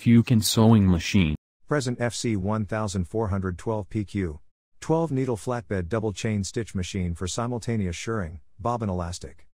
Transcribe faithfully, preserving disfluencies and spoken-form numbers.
Fucen Sewing Machine. Present F C fourteen twelve P Q. twelve needle flatbed double chain stitch machine for simultaneous shirring, bobbin elastic.